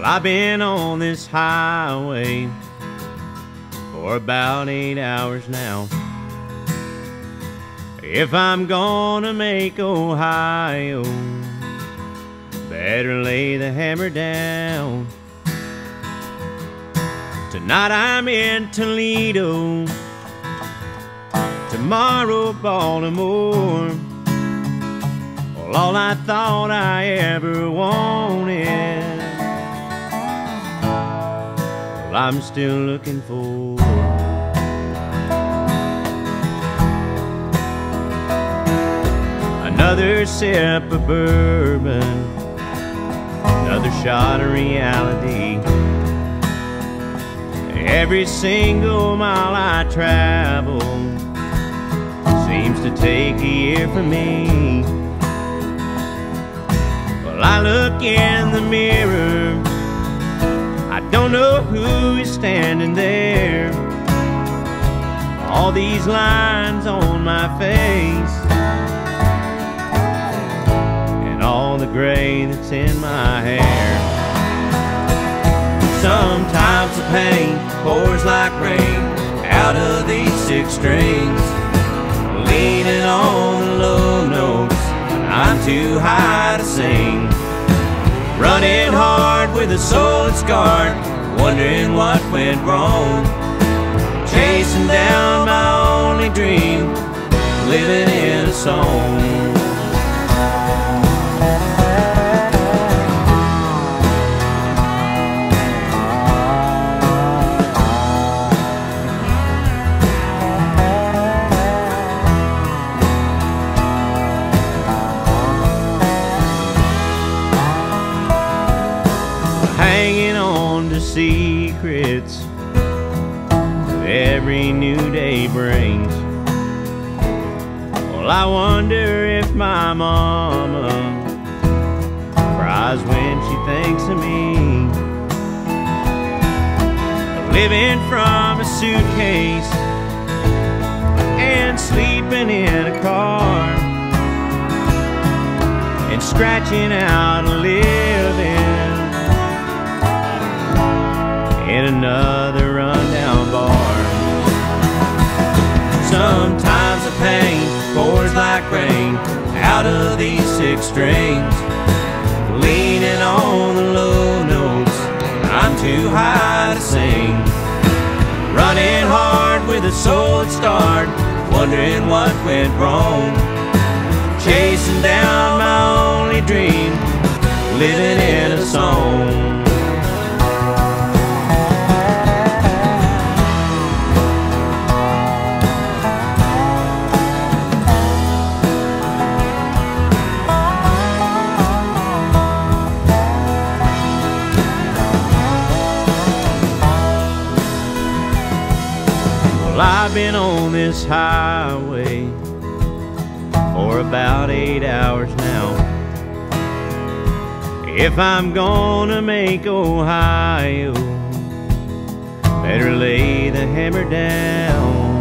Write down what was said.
I've been on this highway for about 8 hours now. If I'm gonna make Ohio, better lay the hammer down. Tonight I'm in Toledo, tomorrow Baltimore. Well, all I thought I ever wanted, well, I'm still looking for. Another sip of bourbon, another shot of reality. Every single mile I travel seems to take a year for me. Well, I look in the mirror, I don't know who is standing there. All these lines on my face, and all the gray that's in my hair. Sometimes the pain pours like rain out of these 6 strings, leaning on the low notes, I'm too high to sing. Running hard with a soul that's scarred, wondering what went wrong. Chasing down my only dream, living in a song. Secrets that every new day brings. Well, I wonder if my mama cries when she thinks of me. Living from a suitcase and sleeping in a car, and scratching out a living in another rundown bar. Sometimes the pain pours like rain out of these 6 strings, leaning on the low notes, I'm too high to sing. Running hard with a soul that's scarred, wondering what went wrong. Chasing down my only dream, living in a song. I've been on this highway for about 8 hours now. If I'm gonna make Ohio, better lay the hammer down.